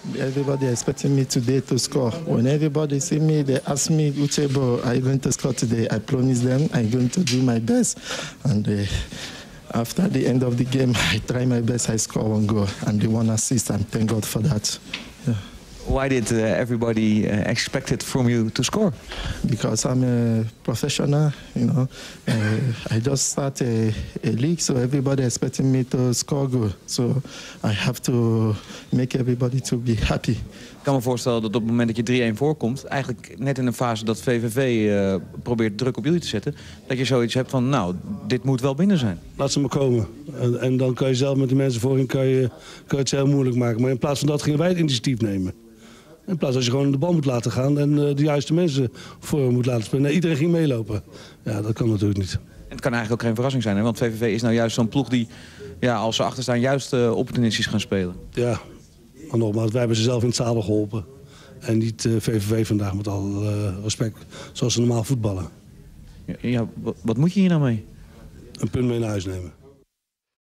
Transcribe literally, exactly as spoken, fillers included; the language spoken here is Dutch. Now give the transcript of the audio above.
Everybody expecting me today to score. When everybody see me, they ask me, Uchebo, are you going to score today? I promise them I'm going to do my best. And uh, after the end of the game, I try my best. I score one goal and the one assist, and thank God for that. Yeah. Why did uh, everybody uh, expect it from you to score? Because I'm a professional, you know. Uh, I just start a, a league, so everybody expecting me to score goal. So I have to make everybody to be happy. Ik kan me voorstellen dat op het moment dat je drie-een voorkomt, eigenlijk net in een fase dat V V V uh, probeert druk op jullie te zetten, dat je zoiets hebt van, nou, dit moet wel binnen zijn. Laat ze maar komen. En, en dan kan je zelf met de mensen voorin kan je, kan je het heel moeilijk maken. Maar in plaats van dat gingen wij het initiatief nemen. In plaats als je gewoon de bal moet laten gaan en uh, de juiste mensen voor moet laten spelen. Nee, iedereen ging meelopen. Ja, dat kan natuurlijk niet. En het kan eigenlijk ook geen verrassing zijn, hè? Want V V V is nou juist zo'n ploeg die, ja, als ze achter staan, juist uh, opportunistisch gaan spelen. Ja, maar nogmaals, wij hebben ze zelf in het zadel geholpen. En niet uh, V V V vandaag, met al uh, respect, zoals ze normaal voetballen. Ja, ja, wat, wat moet je hier nou mee? Een punt mee naar huis nemen.